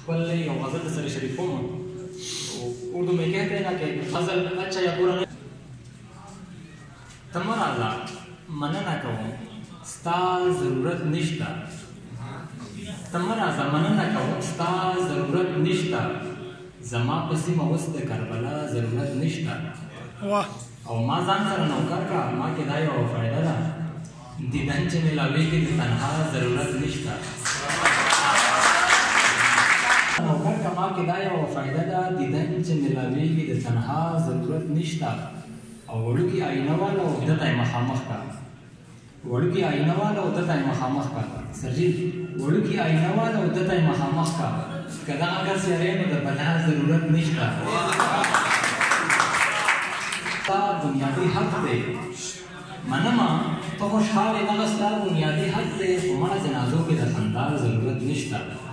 کل یو غزل سره شریکوم. اردو میں کہتے ہیں نا کہ غزل اچھا یا برا نہیں. تم راځه مننه کوم ستا ضرورت نشته. تم راځه مننه کوم ستا ضرورت نشته. زما په سیمه اوس د کربلا ضرورت نشته. او ما ځان سره نوکر کا ما کې دا یوه فایده ده دیدن چې ملاویږي د تنها ضرورت نشته. نوکر کا ما کې دا یوه فایده ده دیدن چې ملاویږي د تنها ضرورت نشته. او وړوکي آینه والا او ده ته یې مخامخ کا. وړوکي آینه والا او ده ته یې مخامخ کا. سرجیل وړوکي آینه والا او ده ته یې مخامخ کا. که دغه کس یری نو د بلا ضرورت نشته. ستا بنیادي حق دی منمه ته خوشحال یې دغه ستا بنیادي حق دی خو مړه جنازو کې د خندا ضرورت نشته.